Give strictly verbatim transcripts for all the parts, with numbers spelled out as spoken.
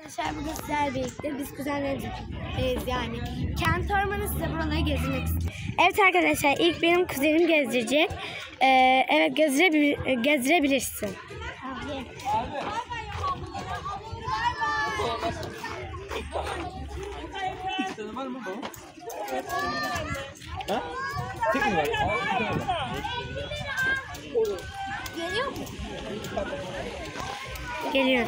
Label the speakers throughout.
Speaker 1: Arkadaşlar bugün sizlerle birlikte biz kuzenlerimizdeyiz yani. Kent ormanı, size buraları gezdirmek istiyorum. Evet arkadaşlar, ilk benim kuzenim gezdirecek. Ee, evet gezdirebil gezdirebilirsin.
Speaker 2: Var mı bu? Ha? Tek mi var?
Speaker 1: Geliyor mu? Geliyor.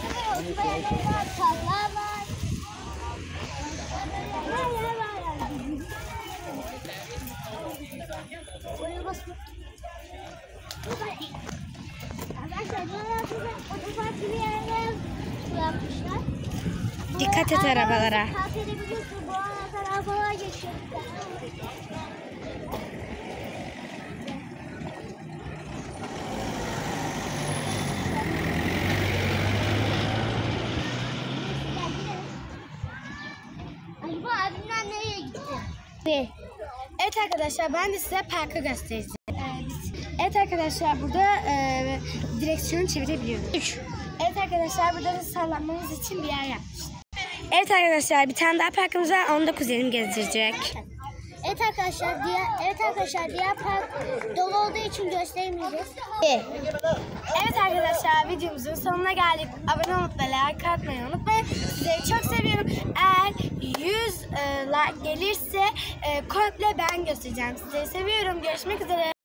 Speaker 1: Dikkat et arabalara.
Speaker 3: Bu arabalar geçiyor. Acaba abimler nereye gitti?
Speaker 1: Evet arkadaşlar, ben de size parkı göstereceğim. Evet arkadaşlar, burada e, direksiyonu çevirebiliyoruz. üç. Evet arkadaşlar, burada da sallanmamız için bir yer yapmışlar. Evet arkadaşlar, bir tane daha parkımız var, onu da kuzenim gezdirecek.
Speaker 3: Evet arkadaşlar, diğer evet arkadaşlar diğer park dolu olduğu için gösteremeyeceğiz.
Speaker 1: Evet arkadaşlar, videomuzun sonuna geldik. Abone olup ve like atmayı unutmayın. Sizleri çok seviyorum. Eğer yüz e, like gelirse e, komple ben göstereceğim. Sizleri seviyorum. Görüşmek üzere.